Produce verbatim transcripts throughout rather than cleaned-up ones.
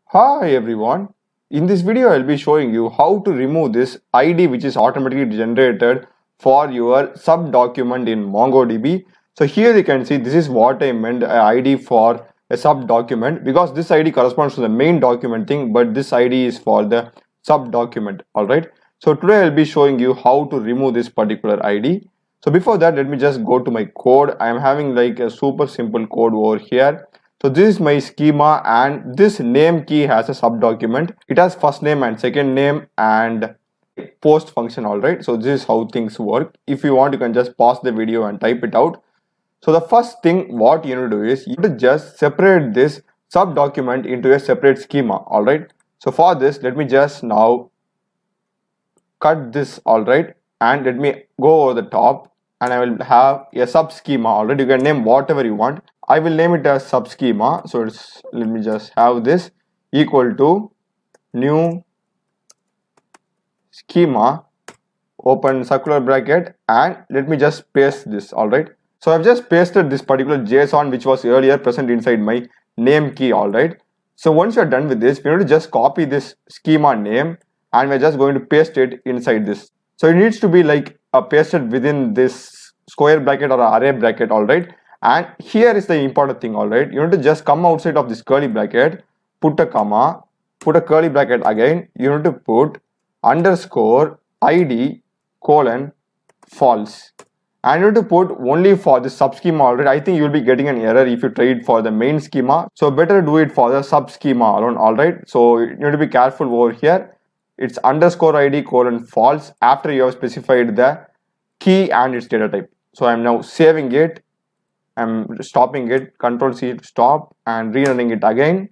Hi everyone, in this video I'll be showing you how to remove this I D which is automatically generated for your sub document in MongoDB. So here you can see this is what I meant, a I D for a sub document, because this I D corresponds to the main document thing, but this I D is for the sub document. Alright, so today I'll be showing you how to remove this particular I D. So before that, let me just go to my code. I am having like a super simple code over here. So this is my schema, and this name key has a sub document. It has first name and second name and post function. All right, so this is how things work. If you want, you can just pause the video and type it out. So the first thing what you need to do is you need to just separate this sub document into a separate schema. All right, so for this, let me just now cut this. All right, and let me go over the top, and I will have a sub schema. All right, you can name whatever you want. I will name it as sub schema. So it's, let me just have this equal to new schema, open circular bracket, and let me just paste this. All right, so I've just pasted this particular JSON which was earlier present inside my name key. All right, so once you're done with this, we need to just copy this schema name and we're just going to paste it inside this. So it needs to be like uh, pasted within this square bracket or array bracket. All right, and here is the important thing. All right, you need to just come outside of this curly bracket, put a comma, put a curly bracket again. You need to put underscore id colon false, and you need to put only for the sub schema. All right, I think you'll be getting an error if you try it for the main schema, so better do it for the sub schema alone. All right, so you need to be careful over here. It's underscore id colon false after you have specified the key and its data type. So I'm now saving it. I'm stopping it, control C to stop, and rerunning it again.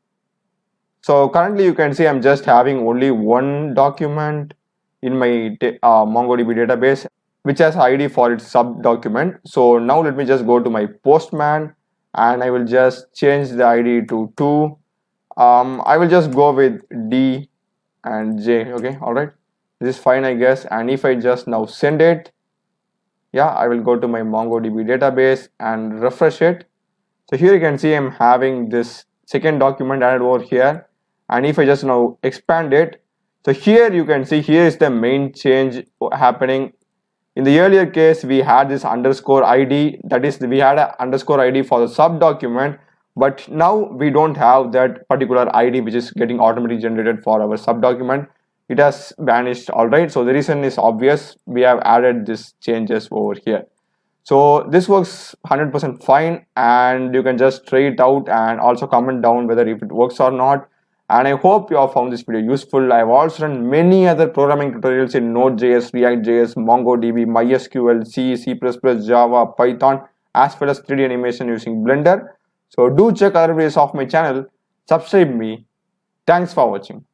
So currently you can see I'm just having only one document in my uh, MongoDB database which has I D for its sub document. So now let me just go to my postman and I will just change the I D to two. Um, I will just go with D and J. Okay, all right, this is fine, I guess. And if I just now send it, yeah, I will go to my MongoDB database and refresh it. So here you can see I'm having this second document added over here. And if I just now expand it, so here you can see here is the main change happening. In the earlier case, we had this underscore I D, that is, we had an underscore I D for the sub document, but now we don't have that particular I D which is getting automatically generated for our sub document. It has vanished. All right, so the reason is obvious. We have added these changes over here. So this works one hundred percent fine, and you can just try it out and also comment down whether if it works or not. And I hope you have found this video useful. I have also done many other programming tutorials in Node.js, React.js, MongoDB, MySQL, C, C plus plus, Java, Python, as well as three D animation using Blender. So do check other videos of my channel. Subscribe me. Thanks for watching.